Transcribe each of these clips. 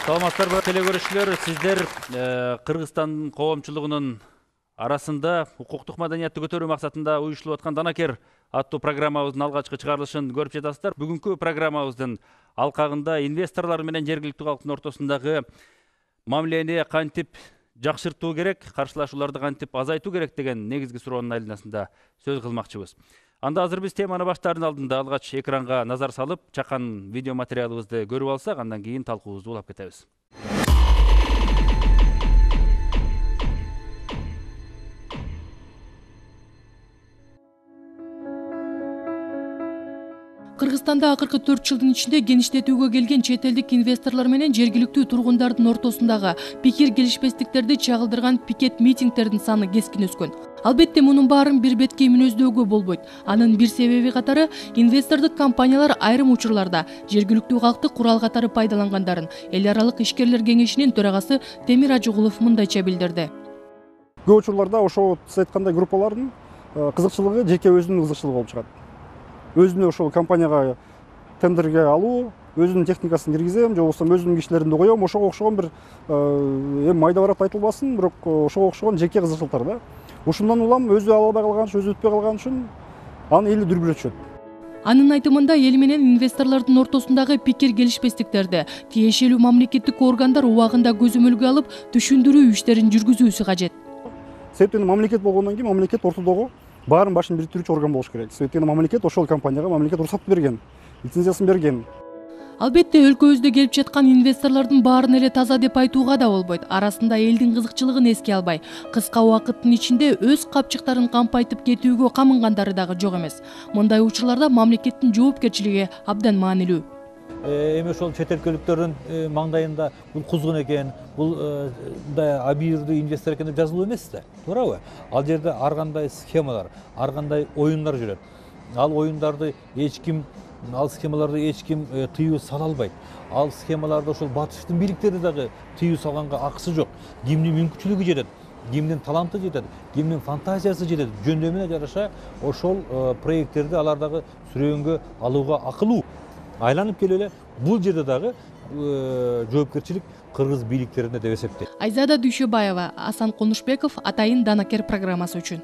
Саламаттарбы телекөрүүчүлөр, сиздер Кыргызстандын коомчулугунун арасында укуктук маданиятты көтөрүү максатында уюштурулуп аткан Данакер аттуу программабыздын алгачкы чыгарылышын көрүп жатасыздар. Бүгүнкү программабыздын алкагында инвесторлор менен жергиликтүү калктын ортосундагы мамилени кантип жакшыртуу керек, каршылашууларды кантип азайтуу керек деген негизги суроонун айланасында сөз кылмакчыбыз. Анда азыр биз теманы баштаардын алдында алгач экранга назар салып, чакан видео материалыбызды көрүп алсак, андан кийин талкуубузду улап кетебиз. Кыргызстанда акыркы 4 жылдын ичинде геништетүүгө келген чет элдик инвесторлор менен жергиликтүү тургундардын ортосундагы пикир келишпестиктерди чагылдырган пикет митингдердин саны кескин өскөн. Албетте мунун баарын бир бетке мүнөздөөгө болбойт. Анын бир себеби катары инвестордук компаниялар айрым учурларда жергиликтүү калкты курал катары пайдалангандарын эл аралык ишкерлер кеңешинин төрагасы Темир Ажыгулов мындайча билдирди. Көп учурларда ошол сиз айткандай группалардын кызыкчылыгы жеке өзүнүн кызыкчылыгы болуп чыгат. Өзүнө ошол компанияга тендерге алуу, өзүнүн техникасын киргизем, же болбосо өзүнүн кишилеринди коем, ошого окшогон бир эми майда барат айтылбасын, бирок ошого окшогон жеке кызыкчылыктар да. Ушундан улам өзү ала албай калган үчүн, өзү өтпөй калган үчүн аны эли дүрбүлөтүшөт. Анын айтымында эл менен инвесторлордун ортосундагы пикир келишпестиктерди тиешелүү мамлекеттик органдар убагында көзөмөлгө алып, түшүндүрүү иштерин жүргүзүүсү кажет. Себептен мамлекет болгондон кийин мамлекет ортодогу баарын башын бириктирүүчү орган болуш керек. Себептен мамлекет ошол компанияга мамлекет уруксат берген, лицензиясын берген. Албетте өлкөбүздө келип жаткан инвесторлордун баарын эле таза деп айтууга да болбойт. Арасында элдин кызыкчылыгын эске албай, кыска убакыттын ичинде өз капчыктарын кампайтып кетүүгө камынгандары дагы жок эмес. Мындай учурларда мамлекеттин жоопкерчилиги абдан маанилүү. Эми ошол чет өлкөлүктөрдүн маңдайында бул кузгун экен, бул абийирдүү инвестор экен деп жазылуу эмес да, туурабы? Ал жерде ар кандай схемалар, ар кандай оюндар жүрөт. Ал оюндарды ал схемаларды эч ким тыюу сала албайт. Ал схемаларды ошол батыштын бийликтери дагы тыюу салганга акысы жок. Кимдин мүмкүнчүлүгү жетет, кимдин таланты жетет, кимдин фантазиясы жетет, жөндөмүнө жараша ошол проекттерди алар дагы сүрөөнгө алууга акылуу. Айланып келип эле бул жерде дагы жоопкерчилик кыргыз бийликтеринде деп эсептейт. Айзада Дүйшөбаева, Асан Конушбеков, Атайын Данакер программасы үчүн.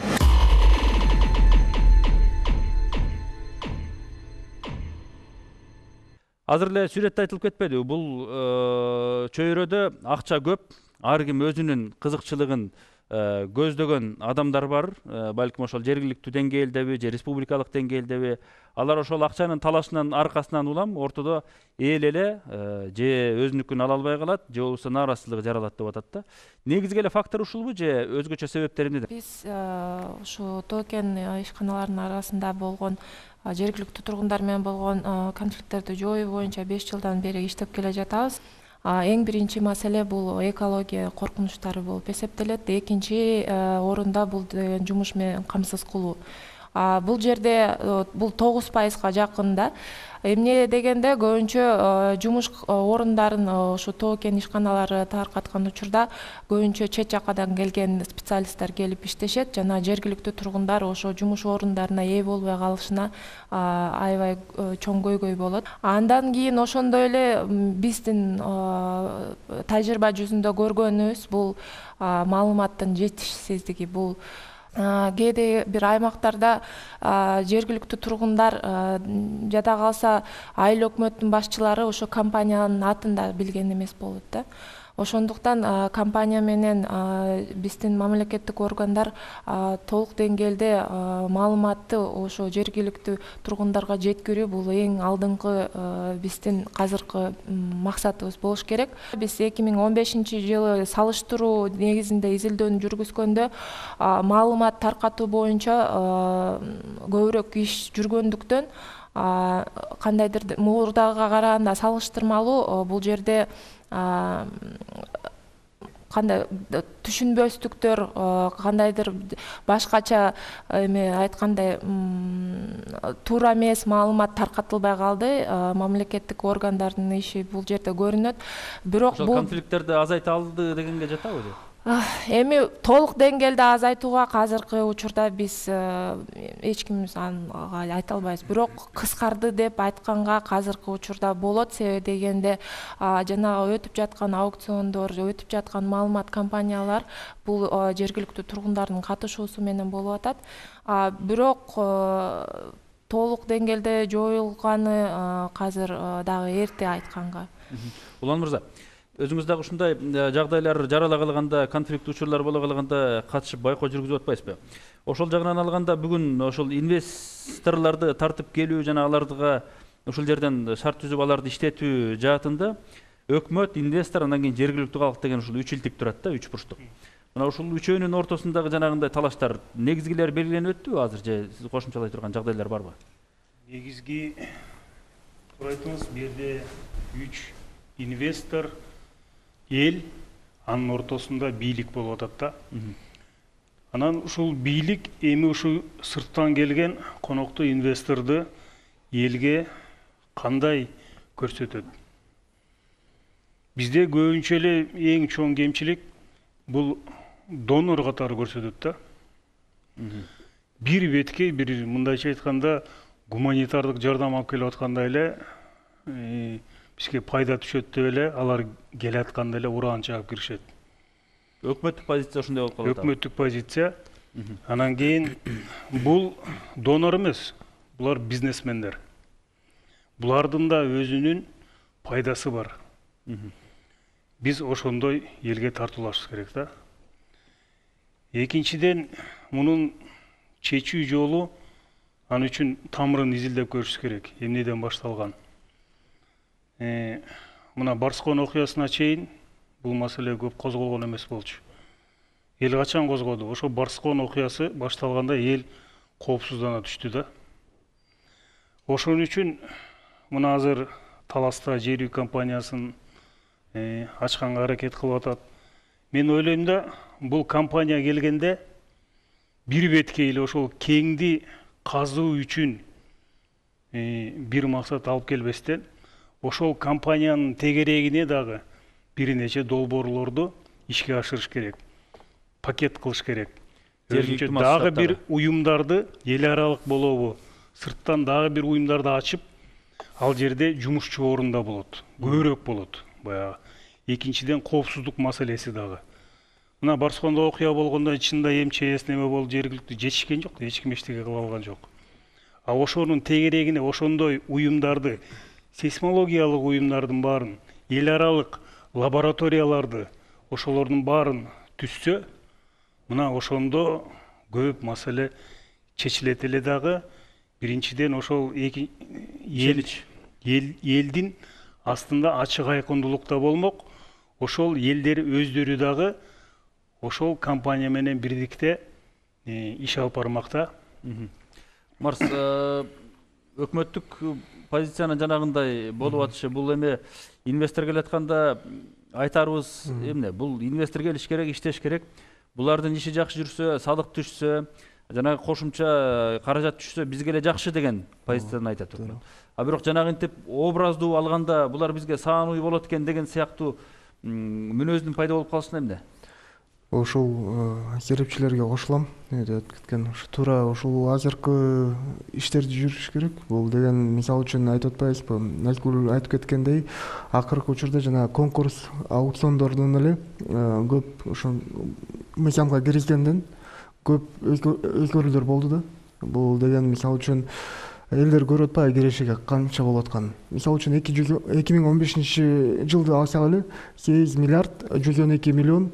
Азыр эле сүрөттө айтылып кетпедиби? Бул чөйрөдө акча көп, ар ким өзүнүн кызыкчылыгын көздөгөн адамдар бар, балким ошол жергиликтүү деңгээлдеби, же республикалык деңгээлдеби. Алар ошол акчанын талашынан аркасынан улам ортодо эл эле же өзүнүкүн ала албай калат, же болбосо нааразычылыгы жаралат деп атат да. Негизги эле фактор ушулбу же өзгөчө себептери эмнеде? Биз ушу токен ишканаларынын арасында болгон жергиликтүү тургундар менен болгон конфликттерди жоюу боюнча 5 жылдан бери иштеп келе жатабыз. Эң биринчи маселе бул экология коркунучтары болуп эсептелет. Экинчи орунда бул деген жумуш менен камсыз кылуу. Бул жерде бул 9%га жакын да. Эмне дегенде көбүнчө жумуш орундарын ошо токен ишканалары таркаткан учурда көбүнчө чет жакадан келген специалисттер келип иштешет жана жергиликтүү тургундар ошо жумуш орундарына ээ болбой калышына аябай чоң көйгөй болот. Андан кийин ошондой эле биздин тажрыйба жүзүндө көргөнүбүз бул маалыматтын жетишсиздиги. Бул кээде бир аймактарда жергиликтүү тургундар жада калса айыл өкмөттүн башчылары ошо компаниянын атын да билген эмес болот да. Ошондуктан компания менен биздин мамлекеттик органдар толук деңгээлде маалыматты ошо жергиликтүү тургундарга жеткирүү бул эң алдыңкы биздин азыркы максатыбыз болуш керек. Биз 2015-жылы салыштыруу негизинде изилдөөнү жүргүзгөндө маалымат таркатуу боюнча көбүрөөк иш жүргөндүктөн кандайдыр мурдага караганда салыштырмалуу бул жерде кандай түшүнбөстүктөр, кандайдыр башкача эме айткандай туура эмес маалымат таркатылбай калды. Мамлекеттик органдардын иши бул жерде көрүнөт. Бирок бул конфликттерди азайта алды дегенге жатабы же? Эми толук деңгээлде азайтууга азыркы учурда биз эч кимибиз ага айта албайбыз. Бирок кыскарды деп айтканга азыркы учурда болот. Себеби дегенде жанагы өтүп жаткан аукциондор, өтүп жаткан маалымат кампаниялар бул жергиликтүү тургундардын катышуусу менен болуп атат. Бирок толук деңгээлде жоюлганы азыр дагы эрте айтканга. Улан мырза, өзүңүз дагы ушундай жагдайлар жарала калганда, конфликт учурлар боло калганда катышып байкоо жүргүзүп атпайсызбы? Ошол жагынан алганда бүгүн ошол инвесторлорду тартып келүү жана аларга ушул жерден шарт түзүп аларды иштетүү жаатында өкмөт, инвестор, андан кийин жергиликтүү калк деген ушул үч илтик турат да, үч бурчтук. Мына ушул үчөөнүн ортосундагы жанагындай талаштар негизгилери белгиленип өттүбү азыр же сиз кошумчалай турган жагдайлар барбы? Негизги айтыңыз, бу жерде үч инвестор, эл, анын ортосунда бийлик болуп атат да. Анан ушул бийлик эми ушу сырттан келген коноктуу инвесторду элге кандай көрсөтөт? Бизде көбүнчө эле эң чоң кемчилик бул донор катары көрсөтөт да. Бир бетке, бир мындайча айтканда гуманитардык жардам алып келип аткандай эле бизге пайда түшөт деп эле алар келатканда эле ураан чыгып киришет. Өкмөттүк позиция ушундай болуп калат. Өкмөттүк позиция. Анан кийин бул донор эмес, булар бизнесмендер. Булардын да өзүнүн пайдасы бар. Биз ошондой элге тартуулашыбыз керек да. Экинчиден, мунун чечүү жолу ан үчүн тамырын изилдеп көрүш керек. Эмнеден башталган? Мына Барскон окуясына чейин бул маселе көп козголгон эмес болчу. Эл качан козгоду? Ошо Барскон окуясы башталганда эл коопсуздана түштү да. Ошон үчүн мына азыр Таласта жер үй компаниясын ачканга аракет кылып атат. Мен ойлойм да, бул компания келгенде бир бетке эле ошол кеңди казуу үчүн бир максат алып келбестен, ошол компаниянын тегерегине дагы бир нече долбоорлорду ишке ашырыш керек. Пакет кылыш керек. Дагы бир уюмдарды, эл аралык болобу, сырттан дагы бир уюмдарды ачып, ал жерде жумушчу орунда болот. Көбүрөөк болот. Баягы. Экинчиден коопсуздук маселеси дагы. Мына Барскондо окуя болгондо чында МЧС неме болуп жергиликтүү жетишкен жок, эч ким эчтеке кыла алган жок. Ошонун тегерегине ошондой уюмдарды, сейсмологиялык уюмдардын баарын, эл аралык лабораторияларды, ошолордун баарын түзсө, мына ошондо көп маселе чечилет эле дагы. Биринчиден ошол элдин астында ачык айкындуулукта болмок. Ошол элдер өздөрү дагы ошол компания менен бирдикте иш алып бармакта. Марс, өкмөттүк позициянын жанагындай болуп атышы, бул эми инвестор келатканда айтарыбыз эмне? Бул инвестор келиш керек, иштеш керек. Булардын иши жакшы жүрсө, салык түшсө, жанагы кошумча каражат түшсө, бизге эле жакшы деген позицияны айтат өкмөт. Бирок жанагынтип образдуу алганда булар бизге саануй болот экен деген сыяктуу мүнөздүн пайда болуп калышына эмне? Ошол серепчилерге кошулам. Деп кеткен туура ошол азыркы иштерди жүрүш керек. Бул деген мисалы үчүн айтып атпайбызбы? Назгүл айтып кеткендей, акыркы учурда жана конкурс аукциондордон эле көп ошо мыйзамга киргизгенден көп өзгөрүүлөр болду да. Бул деген мисалы үчүн элдер көрүп атпайбы кирешеге канча болуп атканын. Мисалы үчүн 2015 жылды алсак эле 8 миллиард 112 миллион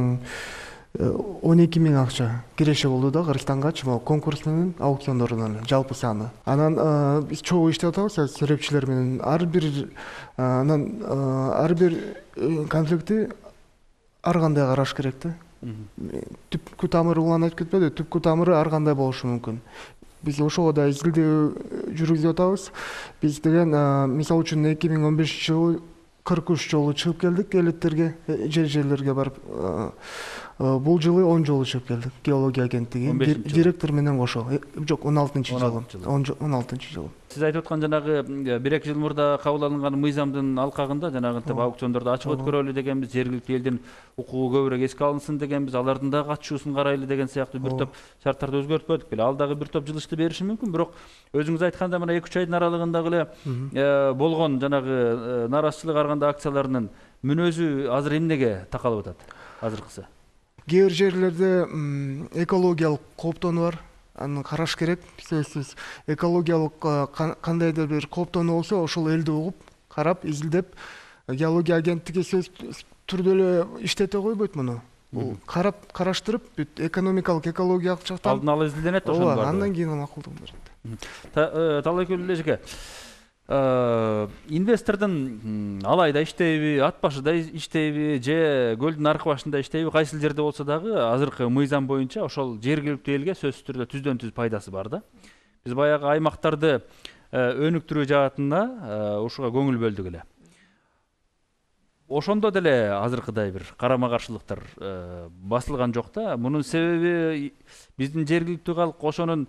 12 миң акча киреше болду да Кыргызстанга могу конкурс менен аукциондордон эле жалпы саны. Анан биз чогуу иштеп атабыз серепчилер менен. Ар бир конфликтти ар кандай караш керек да. Түпкү тамыры улан айтып кетпеди, түпкү тамыры ар кандай болушу мүмкүн. Биз ошого да изилдөө жүргүзүп атабыз. Биз деген мисалы үчүн 2015 жылы 43 жолу чыгып келдик элеттерге, жерлерге барып. Бул жылы 10 жолу чыгып келдик геология агенттиги 15 жылы. директор менен кошо. Жок, 16 жылы. 16 жылы. Сиз айтып аткан жанагы 1-2 жыл мурда кабыл алынган мыйзамдын алкагында жанагы аукциондорду ачык өткөрөлү дегенбиз, жергиликтүү элдин укугу көбүрөөк эске алынсын дегенбиз, алардын да катышуусун карайлы деген сыяктуу бир топ шарттарды өзгөртпөдүк беле. Ал дагы бир топ жылышты бериши мүмкүн, бирок өзүңүз айтканда мына 2-3 айдын аралыгындагы эле болгон жанагы нараазачылык арганда акцияларынын мүнөзү азыр эмнеге такалып атат азыркысы? Кээ бир жерлерде экологиялык кооптонуу бар. Аны караш керек. Сөзсүз экологиялык кандайдыр бир кооптонуу болсо, ошол элди угуп, карап, изилдеп, геология агенттиги сөз түрдө эле иштете койбойт муну. Бул караштырып, бүт экономикалык, экологиялык жактан алдын ала изилденет ошону бардыгы. Андан кийин макулдугун берет. Талайкөл эжеке, инвестордун алайда иштейби, ат башыда иштейби, же көлдүн аркы башында иштейби, кайсыл жерде болсо дагы азыркы мыйзам боюнча ошол жергиликтүү элге сөзсүз түрдө түздөн түз пайдасы бар да. Биз баягы аймактарды өнүктүрүү жаатына ушуга көңүл бөлдүк эле. Ошондо деле азыркыдай бир карама каршылыктар басылган жок да. Мунун себеби биздин жергиликтүү калк ошонун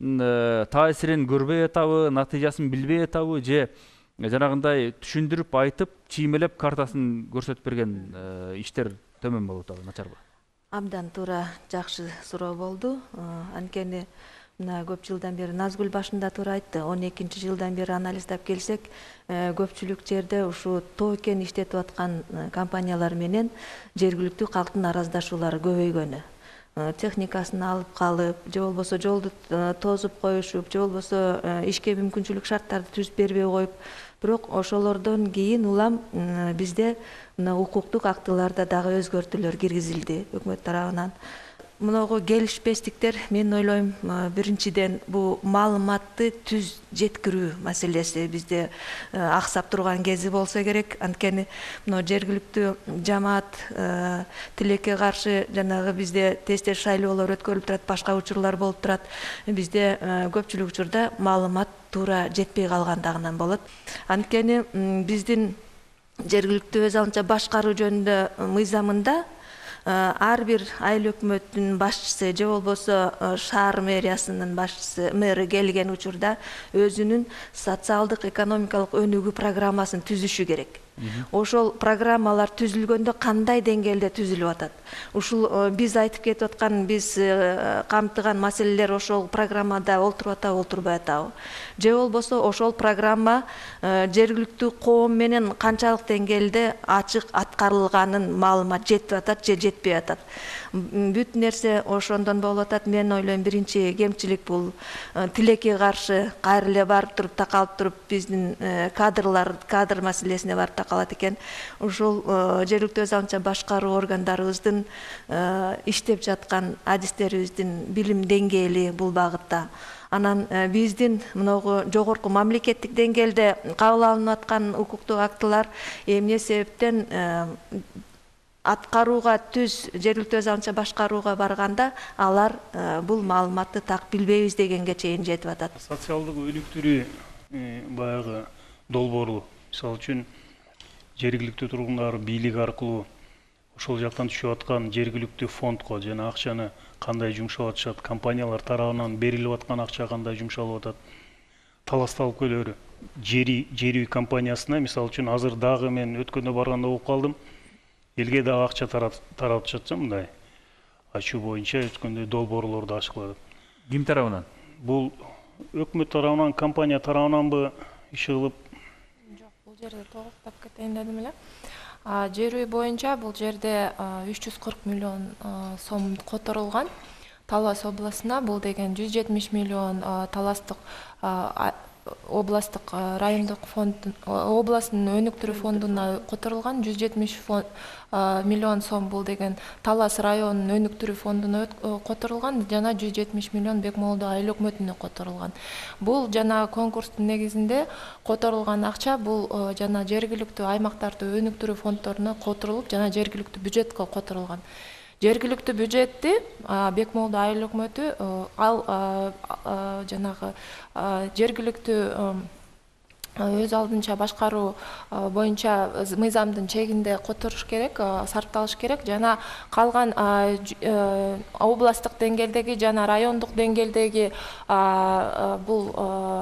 таасирин көрбөй атабы, натыйжасын билбей атабы, же жанагындай түшүндүрүп айтып, чиймелеп картасын көрсөтүп берген иштер төмөн болуп атабы, начарбы? Абдан туура, жакшы суроо болду. Анткени мына көп жылдан бери Назгүл башында туура айтты. 12 жылдан бери анализдеп келсек, көпчүлүк жерде ушу тоо кен иштетип аткан компаниялар менен жергиликтүү калктын араздашуулары көбөйгөнү. Техникасын алып калып, же болбосо жолду тозуп коюшуп, же болбосо ишке мүмкүнчүлүк шарттарды түзүп бербей коюп, бирок ошолордон кийин улам бизде мына укуктук актыларда дагы өзгөртүүлөр киргизилди өкмөт тарабынан. Мыногу келишпестиктер, мен ойлойм, биринчиден бул маалыматты түз жеткирүү маселеси бизде аксап турган кези болсо керек. Анткени мына жергиликтүү жамаат тилекке каршы жанагы бизде тез-тез шайлоолор өткөрүлүп турат, башка учурлар болуп турат. Бизде көпчүлүк учурда маалымат туура жетпей калгандыгынан болот. Анткени биздин жергиликтүү өз алынча башкаруу жөнүндө мыйзамында ар бир айыл өкмөттүн башчысы же болбосо шаар мэриясынын башчысы, мэри келген учурда өзүнүн социалдык экономикалык өнүгүү программасын түзүшү керек. Ошол программалар түзүлгөндө кандай деңгээлде түзүлүп атат? Ушул биз айтып кетип аткан, биз камтыган маселелер ошол программада олтуруп атабы, олтурбай атабы? Же болбосо ошол программа жергиликтүү коом менен канчалык деңгээлде ачык аткарылганын маалымат жетип атат же жетпей атат? Бүт нерсе ошондон болуп атат. Мен ойлойм, биринчи кемчилик бул тилекке каршы кайра эле барып туруп такалып туруп биздин кадр маселесине барып такалат экен. Ушул жергиликтүү өз алынча башкаруу органдарыбыздын иштеп жаткан адистерибиздин билим деңгээли бул багытта. Анан биздин мыногу жогорку мамлекеттик деңгээлде кабыл алынып аткан укуктук актылар эмне себептен аткарууга түз жергиликтүү өз алынча башкарууга барганда алар бул маалыматты так билбейбиз дегенге чейин жетип атат. Социалдык өнүктүрүү баягы долбоору, мисалы үчүн жергиликтүү тургундар бийлик аркылуу ошол жактан түшүп аткан жергиликтүү фондко жана акчаны кандай жумшалып атышат, компаниялар тарабынан берилип аткан акча кандай жумшалып атат, таласталып келөөрү. Жер үй компаниясына, мисалы үчүн азыр дагы мен өткөндө барганда угуп калдым, элге дагы акча таратышат мындай ачуу боюнча өткөндө долбоорлорду ачыклады. Ким тарабынан? Бул өкмөт тарабынан, компания тарабынанбы иш кылып? Жок, бул жерде токтоп кетейин дедим эле. Жер үй боюнча бул жерде 340 миллион сом которулган. Талас областына бул деген 170 миллион таластык областык райондук фонд, областын өнүктүрүү фондуна которулган. 170 миллион сом бул деген Талас районунун өнүктүрүү фондуна которулган, жана 170 миллион Бекмолду айыл өкмөтүнө которулган. Бул жана конкурстун негизинде которулган акча бул жана жергиликтүү аймактарды өнүктүрүү фонддоруна которулуп, жана жергиликтүү бюджетке которулган. Жергиликтүү бюджетти Бекмолду айыл өкмөтү ал жанагы жергиликтүү өз алдынча башкаруу боюнча мыйзамдын чегинде которуш керек, сарпталыш керек. Жана калган областтык деңгээлдеги жана райондук деңгээлдеги бул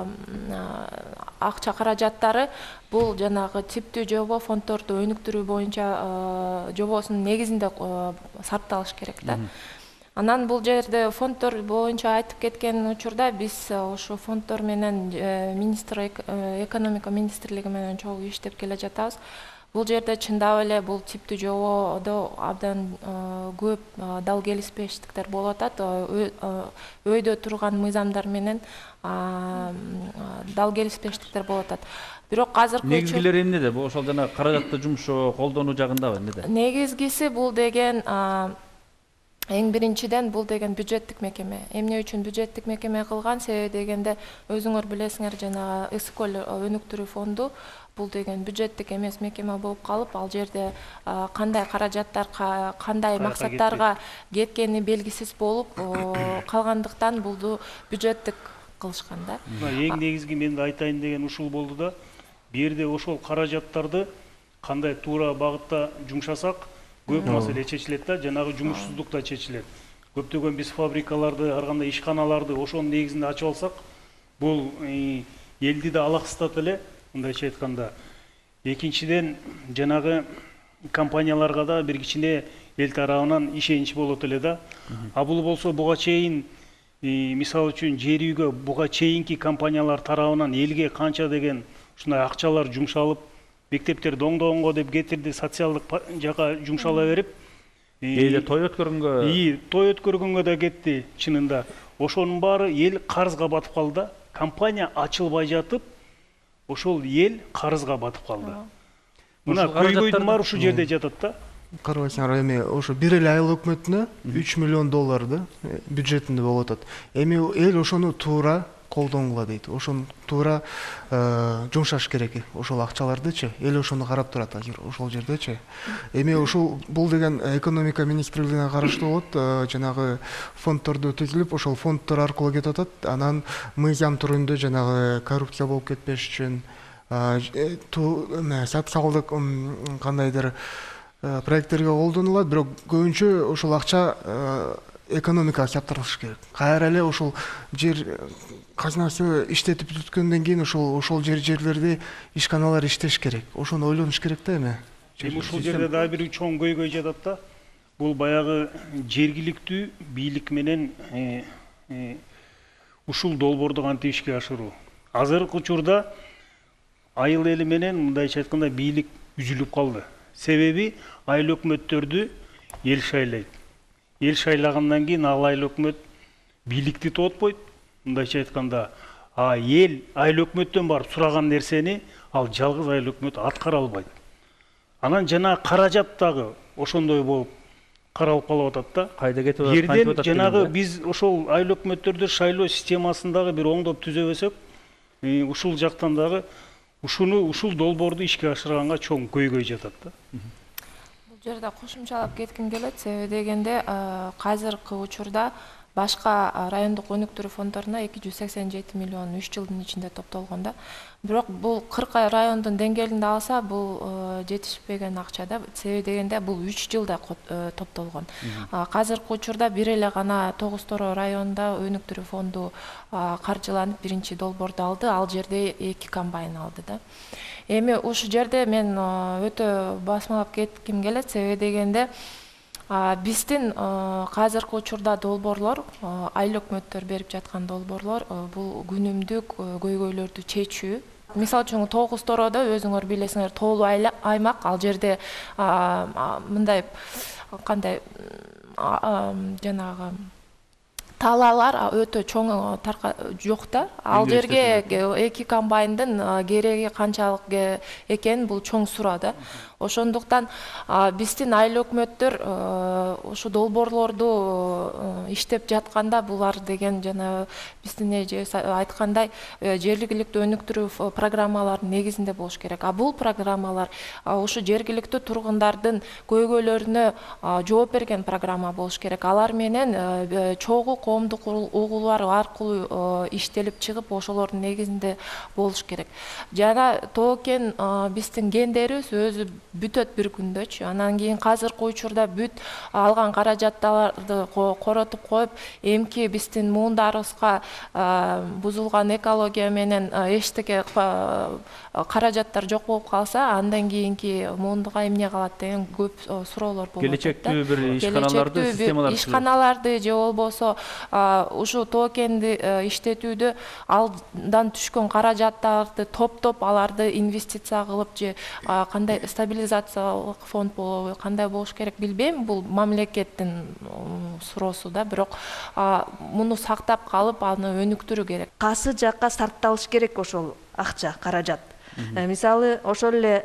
акча каражаттары бул жанагы типтүү жобо фонддорду өнүктүрүү боюнча жобосунун негизинде сарпталыш керек да. Анан бул жерде фонддор боюнча айтып кеткен учурда биз ошо фонддор менен экономика министрлиги менен чогуу иштеп келе жатабыз. Бул жерде чындап эле бул типтүү жободо абдан көп дал келишпештиктер болуп атат. Өйдө турган мыйзамдар менен дал келишпештиктер болуп атат. Бирок азыркы негизгилери эмнеде? Ошол жана каражатты жумшоо, колдонуу жагындабы эмнеде? Негизгиси бул деген эң биринчиден бул деген бюджеттик мекеме. Эмне үчүн бюджеттик мекеме кылган? Себеби дегенде өзүңөр билесиңер, жана СКОЛ өнүктүрүү фонду бул деген бюджеттик эмес мекеме болуп калып, ал жерде кандай каражаттар кандай максаттарга кеткени белгисиз болуп калгандыктан булду бюджеттик кылышкан да. Эң негизги мен да айтайын деген ушул болду да. Бу жерде ошол каражаттарды кандай туура багытта жумшасак, көп маселе чечилет да, жанагы жумушсуздук да чечилет. Көптөгөн биз фабрикаларды, ар кандай ишканаларды ошонун негизинде ачып алсак, бул элди да алаксытат эле, мындайча айтканда. Экинчиден, жанагы компанияларга да бир кичине эл тарабынан ишенич болот эле да. А бул болсо буга чейин, мисалы үчүн жер үйгө буга чейинки компаниялар тарабынан элге канча деген ушундай акчалар жумшалып, мектептерди оңдогонго деп кетирди, социалдык жака жумшала берип, эле той өткөргөнгө. Той өткөргөнгө да кетти чынында. Ошонун баары эл карызга батып калды. Компания ачылбай жатып, ошол эл карызга батып калды. Мына көйгөйдүн баары ушул жерде жатат да. Карабайсыңар, эми ошо бир эле айыл өкмөтүнө 3 миллион долларды бюджетинде болуп атат. Эми эл ошону туура колдонгула дейт. Ошону туура жумшаш керек. Ошол акчалардычы, эл ошону карап турат азыр ошол жердечи. Эми ушул бул деген экономика министрлигине караштуу болот. Жанагы фонддорду түзүлүп, ошол фонддор аркылуу кетип атат. Анан мыйзам түрүндө жанагы коррупция болуп кетпеш үчүн социалдык кандайдыр проекттерге колдонулат, бирок көбүнчө ошол акча экономикага саптырылыш керек. Кайра эле ошол жер казнасы иштетип түткөндөн кийин ошол жерлерде ишканалар иштеш керек. Ошону ойлонуш керек да эми. Ушул жерде дагы бир чоң көйгөй жатат да. Бул баягы жергиликтүү бийлик менен ушул долбоорду кантип ишке ашыруу. Азыркы учурда айыл эли менен мындайча айтканда бийлик үзүлүп калды. Себеби айыл өкмөттөрдү эл шайлайт. Эл шайлагандан кийин ал айыл өкмөт бийликти тоотпойт. Мындайча айтканда, эл айыл өкмөттөн барып сураган нерсени ал жалгыз айыл өкмөт аткара албайт. Анан жана каражат дагы ошондой болуп каралып калып атат да. Кайда кетип атат? Жерден жанагы биз ошол айыл өкмөттөрдү шайлоо системасын дагы бир оңдоп түзөбөсөк, ушул жактан дагы ушул долбоорду ишке ашырганга чоң көйгөй жатат да. Бул жерде кошумчалап кетким келет, себеби дегенде азыркы учурда башка райондук өнүктүрүү фонддоруна 287 миллион 3 жылдын ичинде топтолгон да. Бирок бул 40 райондун деңгээлинде алса, бул жетишпеген акча да. Себеби дегенде бул 3 жылда топтолгон. Азыркы учурда бир эле гана Тогуз Торо районунда өнүктүрүү фонду каржыланып биринчи долбоорду алды. Ал жерде 2 комбайн алды да. Эми ушул жерде мен өтө басмалап кетким келет, себеби дегенде биздин азыркы учурда долбоорлор, айыл өкмөттөр берип жаткан долбоорлор бул күнүмдүк көйгөйлөрдү чечүү. Мисалы үчүн Тогуз Тоrodо өзүңөр билесиңер, тоолуу аймак, ал жерде мындай кандай жанагы талаалар өтө чоң жок да. Ал жерге 2 комбайндын кереги канчалык экенин бул чоң суроо да. Ошондуктан биздин айыл өкмөттөр ошо долбоорлорду иштеп жатканда булар деген жана биздин эжебиз айткандай жергиликтүү өнүктүрүү программаларынын негизинде болуш керек. Бул программалар ошо жергиликтүү тургундардын көйгөйлөрүнө жооп берген программа болуш керек. Алар менен чогуу коомдук угуулар аркылуу иштелип чыгып ошолордун негизинде болуш керек. Жана токен биздин гендерибиз өзү бүтөт бир күндөчү. Анан кийин азыркы учурда бүт алган каражаттарды коротуп коюп, эмки биздин муундарыбызга бузулган экология менен эчтеке каражаттар жок болуп калса, андан кийинки муундуга эмне калат деген көп суроолор болот. Келечектүү бир ишканаларды, системаларды, ишканаларды же болбосо ушу токенди иштетүүдө алдан түшкөн каражаттарды топтоп аларды инвестиция кылып же кандай стабилизациялык фонд болобу, кандай болуш керек билбейм. Бул мамлекеттин суроосу да, бирок муну сактап калып аны өнүктүрүү керек. Кайсы жакка сарпталыш керек ошол акча, каражат. Мисалы ошол эле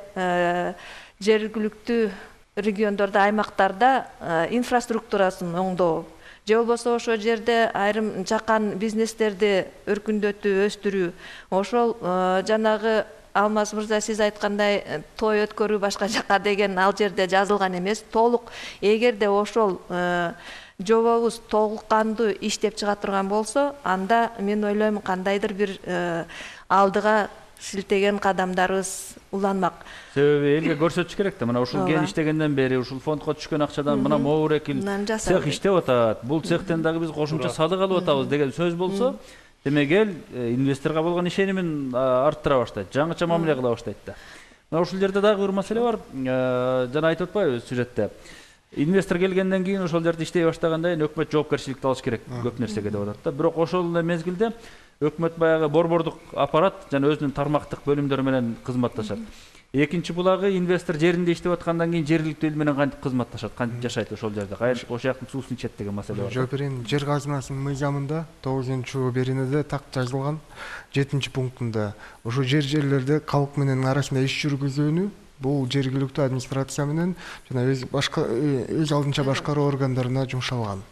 жергиликтүү региондордо, аймактарда инфраструктурасын оңдоо же болбосо ошол жерде айрым чакан бизнестерди өркүндөтүү, өстүрүү. Ошол жанагы Алмаз мырза сиз айткандай той өткөрүү башка жака деген ал жерде жазылган эмес. Толук эгерде ошол жобобуз толук кандуу иштеп чыга турган болсо, анда мен ойлойм кандайдыр бир алдыга силтеген кадамдарыбыз уланмак. Себеби элге көрсөтүш керек да, мына ушул ген иштегенден бери ушул фондко түшкөн акчадан мына могу экил цех иштеп атат. Бул цехтен дагы биз кошумча салык алып атабыз деген сөз болсо, демек эл инвесторго болгон ишенимин арттыра баштайт, жаңыча мамиле кыла баштайт да. Мына ушул жерде дагы бир маселе бар. Жана айтып атпайбы сюжетте. Инвестор келгенден кийин ошол жерде иштей баштаганда өкмөт жоопкерчиликти алыш керек көп нерсеге деп атат да. Бирок ошол эле мезгилде өкмөт баягы борбордук аппарат жана өзүнүн тармактык бөлүмдөрү менен кызматташат. Экинчи булагы инвестор жеринде иштеп аткандан кийин жергиликтүү эл менен кантип кызматташат, кантип жашайт ошол жерде, кайсы ошол жактын суусун ичет деген маселе бар. Жооп берейин. Жер казынасынын мыйзамында 9-беренеде так жазылган 7-пунктунда ошо жерлерде калк менен арасында иш жүргүзүүнү бул жергиликтүү администрация менен жана өз алдынча башкаруу органдарына жумшалган.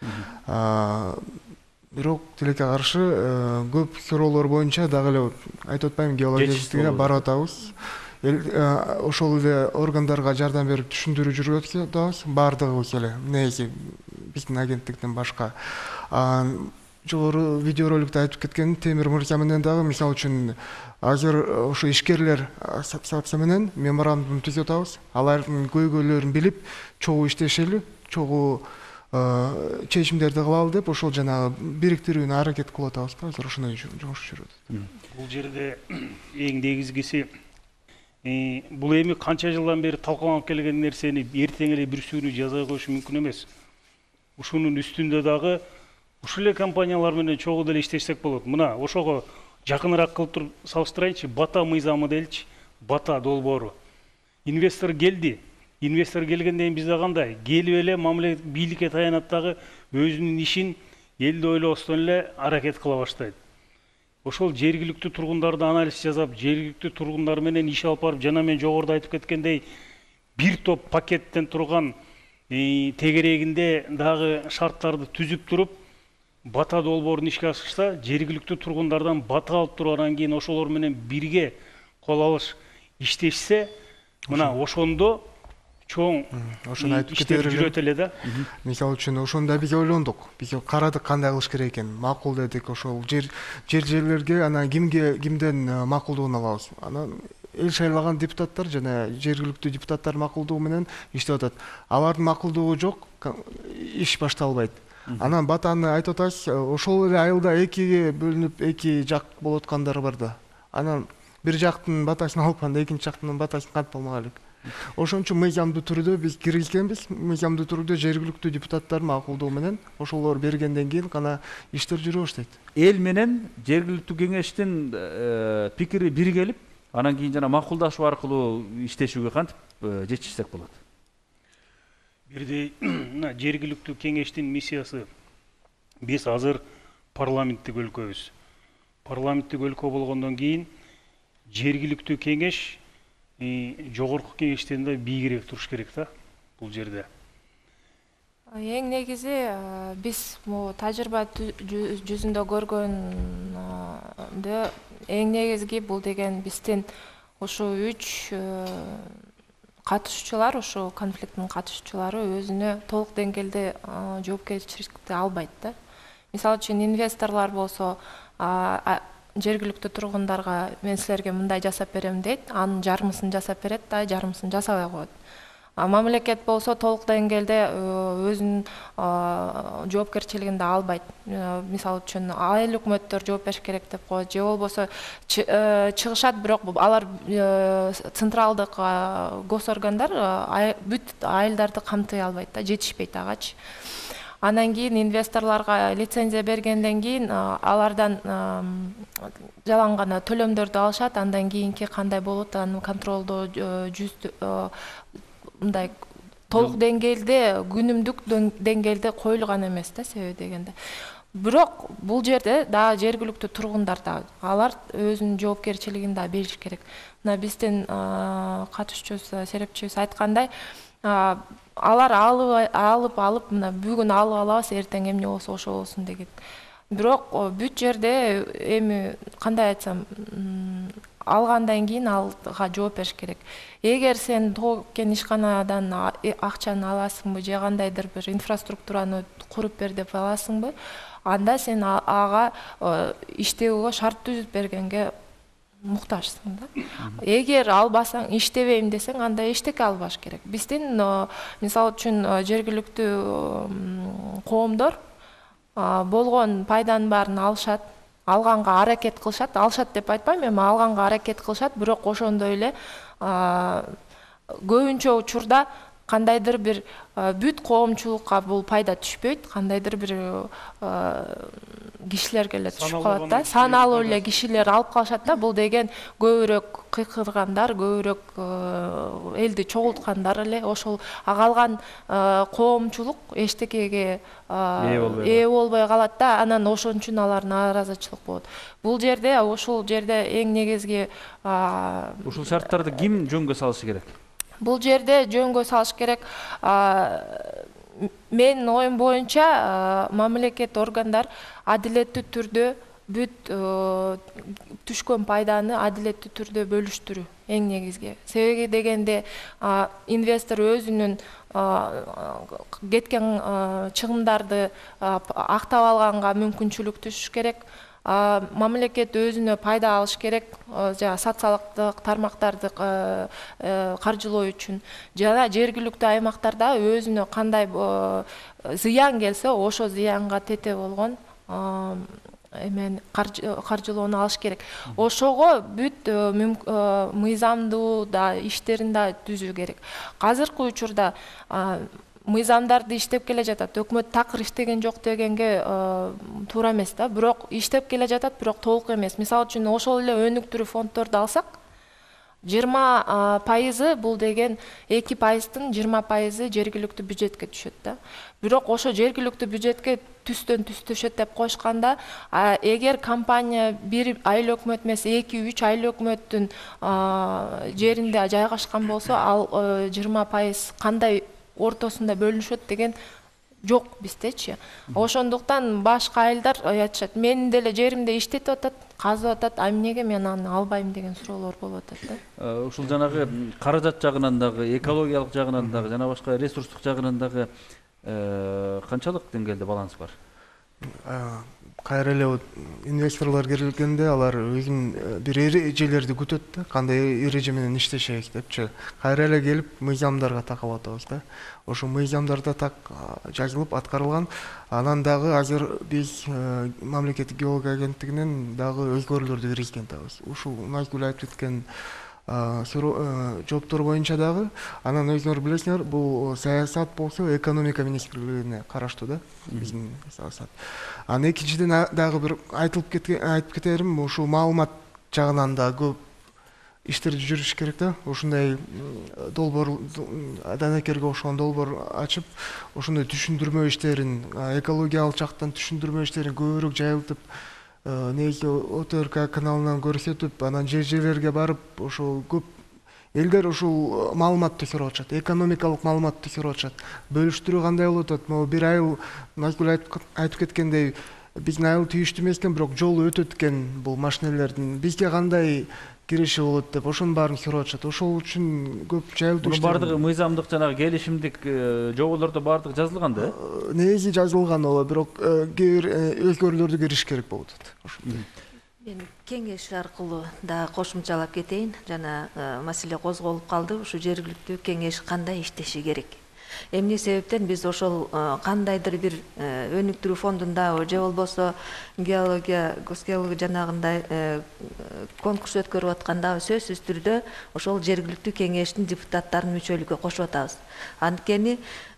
Бирок тилекке каршы көп суроолор боюнча дагы эле айтып атпайм, геологическине барып атабыз. Ошол эле органдарга жардам берип түшүндүрүү жүргүзүп атабыз, бардыгыбыз эле. Негизи биздин агенттиктен башка. Жогору видеороликте айтып кеткен Темир мырза менен дагы мисалы үчүн азыр ошо ишкерлер ассоциация менен меморандум түзүп атабыз. Алардын көйгөйлөрүн билип, чогуу иштешели, чогуу чечимдерди кылалы деп ошол жанагы бириктирүүнү аракет кылып атабыз. Азыр ошондой жумуш жүрүп атат. Бул жерде эң негизгиси бул эми канча жылдан бери талкаланып келген нерсени эртең эле бир сүүрү жаза коюш мүмкүн эмес. Ушунун үстүндө дагы ушул эле компаниялар менен чогуу деле иштешсек болот. Мына ошого жакыныраак кылып туруп салыштырайынчы. Бата мыйзамы деличи, Бата долбоору. Инвестор келди. Инвестор келгенден кийин бизде кандай? Келип эле мамиле бийликке таянат дагы өзүнүн ишин элди ойлобостон эле аракет кыла баштайт. Ошол жергиликтүү тургундарды анализ жасап, жергиликтүү тургундар менен иш алып барып, жана мен жогоруда айтып кеткендей, бир топ пакеттен турган тегерегинде дагы шарттарды түзүп туруп, Бата долбоорун ишке ашырса, жергиликтүү тургундардан бата алып тургандан кийин ошолор менен бирге кол алыш иштешсе, мына ошондо чоң иштер жүрөт эле да. Мисалы үчүн ошондо биз ойлондук. Биз карадык кандай кылыш керек экенин. Макул дедик, ошол жерлерге анан кимден макулдугун алабыз. Анан эл шайлаган депутаттар жана жергиликтүү депутаттар макулдугу менен иштеп атат. Алардын макулдугу жок, иш башталбайт. Анан батаны айтып атабыз, ошол эле айылда экиге бөлүнүп, эки жак болуп аткандар бар да. Анан бир жактын батасын алып анда экинчи жактын батасын кантип алмак элек. Ошон үчүн мыйзамдуу түрдө биз киргизгенбиз. Мыйзамдуу түрдө жергиликтүү депутаттар макулдугу менен ошолор бергенден кийин гана иштер жүрө баштайт. Эл менен жергиликтүү кеңештин пикири биргелип, анан кийин жана макулдашуу аркылуу иштешүүгө кантип жетишсек болот? Бирдей жергиликтүү кеңештин миссиясы биз азыр парламенттик өлкөбүз. Парламенттик өлкө болгондон кийин жергиликтүү кеңеш жогорку кеңештен да бийигирээк туруш керек да бул жерде. Эң негизи биз тажрыйба жүзүндө көргөндө эң негизги бул деген биздин ошо 3 катышуучулар, ошо конфликттин катышуучулары өзүнө толук деңгээлде жоопкерчиликти албайт да. Мисалы үчүн инвесторлор болсо жергиликтүү тургундарга мен силерге мындай жасап берем дейт, анын жарымысын жасап берет да, жарымысын жасабай коет. Мамлекет болсо толук деңгээлде өзүнүн жоопкерчилигинди албайт. Мисалы үчүн айыл өкмөттөр жооп бериш керек деп коет, же болбосо чыгышат, бирок алар централдык госоргандар бүт айылдарды камтый албайт да, жетишпейт агачы. Анан кийин инвесторлорго лицензия бергенден кийин алардан жалаң гана төлөмдөрдү алышат, андан кийинки кандай болот, аны контролдоо мындай толук деңгээлде, күнүмдүк деңгээлде коюлган эмес да, себеби дегенде. Бирок бул жерде дагы жергиликтүү тургундар да, алар өзүнүн жоопкерчилигин да бериш керек. Мына биздин катышуучубуз, серепчибиз айткандай, алар алып мына бүгүн алып алабыз, эртең эмне болсо ошо болсун деген. Бирок бүт жерде эми кандай айтсам, алгандан кийин алга жооп бериш керек. Эгер сен токен ишканадан акчаны аласыңбы, же кандайдыр бир инфраструктураны куруп бер деп аласыңбы, анда сен ага иштөөгө шарт түзүп бергенге муктажсың да. Эгер албасаң, иштебейм десең, анда эчтеке албаш керек. Биздин мисалы үчүн жергиликтүү коомдор болгон пайданын баарын алышат, алганга аракет кылышат, алышат деп айтпайм, эми алганга аракет кылышат, бирок ошондой эле көбүнчө учурда кандайдыр бир бүт коомчулукка бул пайда түшпөйт, кандайдыр бир кишилерге эле түшүп калат да, саналуу эле кишилер алып калышат да. Бул деген көбүрөөк кыйкыргандар, көбүрөөк элди чогулткандар эле, ошол калган коомчулук эчтекеге ээ болбой калат да, анан ошон үчүн алар нааразычылык болот. Бул жерде, ушул жерде эң негизги ушул шарттарды ким жөнгө салышы керек? Бул жерде жөнгө салыш керек. Менин оюм боюнча мамлекет органдар адилеттүү түрдө бүт түшкөн пайданы адилеттүү түрдө бөлүштүрүү эң негизги. Себеби дегенде инвестор өзүнүн кеткен чыгымдарды актап алганга мүмкүнчүлүк түшүш керек. Мамлекет өзүнө пайда алыш керек, социалдык тармактарды каржылоо үчүн. Жана жергиликтүү аймактарда өзүнө кандай зыян келсе, ошо зыянга тете болгон каржылоону алыш керек. Ошого бүт мыйзамдуу да иштерин да түзүү керек. Азыркы учурда мыйзамдарды иштеп келе жатат. Өкмөт такыр иштеген жок дегенге туура эмес да. Бирок иштеп келе жатат, бирок толук эмес. Мисалы үчүн ошол эле өнүктүрүү фонддорду алсак, 20% бул деген 2%тын 20% жергиликтүү бюджетке түшөт да. Бирок ошо жергиликтүү бюджетке түстөн түз түшөт деп коюшканда, эгер компания бир айыл өкмөт эмес, 2-3 айыл өкмөттүн жеринде жайгашкан болсо, ал 20% кандай ортосунда бөлүнүшөт деген жок биздечи. Ошондуктан башка айылдар айтышат, менин деле жеримде иштетип атат, казып атат, а эмнеге мен аны албайм деген суроолор болуп атат да. Ушул жанагы каражат жагынан дагы, экологиялык жагынан дагы, жана башка ресурстук жагынан дагы канчалык деңгээлде баланс бар? Кайра эле инвесторлор келгенде алар өзүнүн бир эрежелерди күтөт да, кандай эреже менен иштешек депчи. Кайра эле келип мыйзамдарга такап атабыз да. Ошо мыйзамдарда так жазылып аткарылган. Анан дагы азыр биз мамлекеттик геология агенттигинен дагы өзгөрүүлөрдү киргизген атабыз. Ушул Назгүл айтып кеткен жооптор боюнча дагы, анан өзүңөр билесиңер, бул саясат болсо экономика министрлигине караштуу да, биздин саясат. Анан экинчиден дагы бир айтып кетерим, ушул маалымат жагынан да көп иштерди жүрүш керек да. Ушундай долбоор, данакерге окшогон долбоор ачып, ошондой түшүндүрмө иштерин, экологиялык жактан түшүндүрмө иштерин көбүрөөк жайылтып, негизи ОТРК каналынан көрсөтүп, анан жерлерге барып, ошол көп элдер ушул маалыматты сурап атышат, экономикалык маалыматты сурап атышат. Бөлүштүрүү кандай болуп атат? Могу бир айыл Назгүл айтып кеткендей, биздин айыл тийиштүү эмес экен, бирок жол өтөт экен бул машинелердин. Бизге кандай киреши болот деп ошонун баарын көрүп атышат. Ошол үчүн көп жайылтуу Мунун бардыгы мыйзамдык жанагы келишимдик жоболордо бардыгы жазылган да? негизи жазылган ооба, бирок кээ бир өзгөрүүлөрдү кириш керек болуп атат. Мен кеңеш аркылуу да кошумчалап кетейин. Жана маселе козголуп калды. Ушу жергиликтүү кеңеш кандай иштеши керек? Эмне себептен биз ошол кандайдыр бир өнүктүрүү фондундабы же болбосо геология, госгеология жанагындай конкурс өткөрүп аткандабы сөзсүз түрдө ошол жергиликтүү кеңештин депутаттарын мүчөлүккө кошуп атабыз. Анткени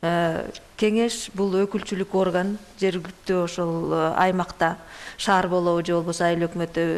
кеңеш бул өкүлчүлүк орган, жергиликтүү ошол аймакта шаар болобу же болбосо айыл өкмөтүбү.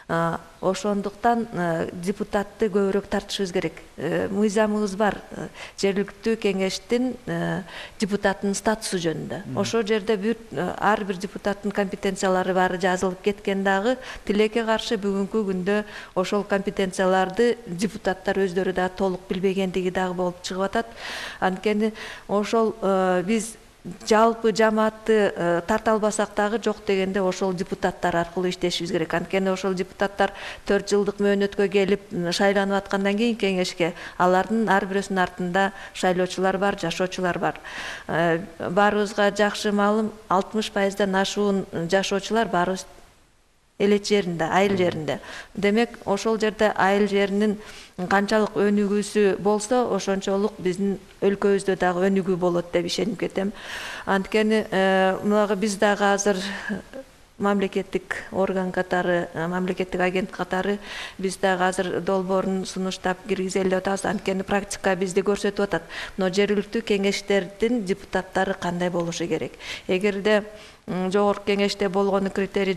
Ошондуктан депутатты көбүрөөк тартышыбыз керек. Мыйзамыбыз бар. Жергиликтүү кеңештин депутаттын статусу жөнүндө. Ошол жерде ар бир депутаттын компетенциялары баары жазылып кеткен дагы, тилекке каршы бүгүнкү күндө ошол компетенцияларды депутаттар өздөрү да толук билбегендиги дагы болуп чыгып атат. Анткени ошол биз жалпы жамаатты тарта албасак дагы жок дегенде ошол депутаттар аркылуу иштешибиз керек. Анткени ошол депутаттар 4 жылдык мөөнөткө келип шайланып аткандан кийин кеңешке алардын ар бирөсүнүн артында шайлоочулар бар, жашоочулар бар. Баарыбызга жакшы маалым, 60%дан ашуун жашоочулар баарыбыз элет жеринде, айыл жеринде. Демек, ошол жерде айыл жеринин канчалык өнүгүүсү болсо, ошончолук биздин өлкөбүздө дагы өнүгүү болот деп ишенип кетем. Анткени мынагы биз дагы азыр мамлекеттик орган катары, мамлекеттик агент катары биз дагы азыр долбоорун сунуштап киргизели деп атабыз. Анткени практика бизди көрсөтүп атат. Но жергиликтүү кеңештердин депутаттары кандай болушу керек? Эгерде жогорку кеңеште болгону критерий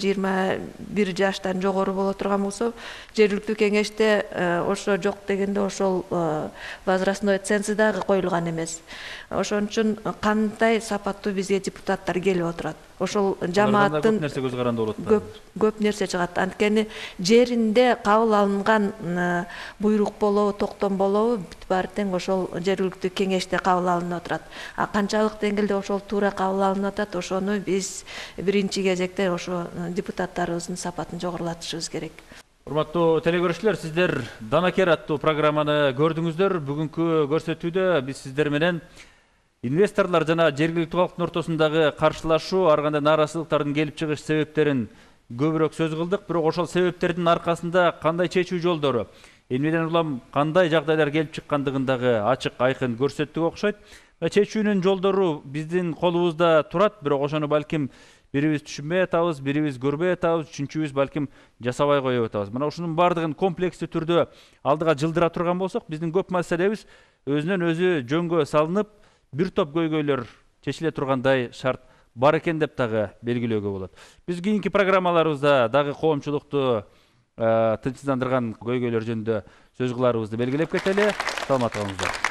21 жаштан жогору боло турган болсо, жергиликтүү кеңеште ошо жок дегенде ошол возрастной ценз дагы коюлган эмес. Ошон үчүн кандай сапаттуу бизге депутаттар келип отурат? Ошол жамааттын көп нерсе көз каранды болот. Көп нерсе чыгат. Анткени жеринде кабыл алынган буйрук болобу, токтом болобу, баары тең ошол жергиликтүү кеңеште кабыл алынып отурат. Канчалык деңгээлде ошол туура кабыл алынып атат, ошону биз биринчи кезекте ошо депутаттарыбыздын сапатын жогорулатышыбыз керек. Урматтуу телекөрүүчүлөр, сиздер Данакер аттуу программаны көрдүңүздөр. Бүгүнкү көрсөтүүдө биз сиздер менен инвесторлор жана жергиликтүү калктын ортосундагы каршылашуу, ар кандай нааразычылыктардын келип чыгыш себептерин көбүрөөк сөз кылдык. Бирок ошол себептердин аркасында кандай чечүү жолдору, эмнеден улам кандай жагдайлар келип чыккандыгын дагы ачык айкын көрсөттүк окшойт. Чечүүнүн жолдору биздин колубузда турат, бирок ошону балким бирибиз түшүнбөй атабыз, бирибиз көрбөй атабыз, үчүнчүбүз балким жасабай коюп атабыз. Мына ушунун бардыгын комплекстүү түрдө алдыга жылдыра турган болсок, биздин көп маселебиз өзүнөн өзү жөнгө салынып, бир топ көйгөйлөр чечиле тургандай шарт бар экен деп дагы белгилөөгө болот. Биз кийинки программаларыбызда дагы коомчулукту тынчсыздандырган көйгөйлөр жөнүндө сөз кыларыбызды белгилеп кетели. Саламат калыңыздар.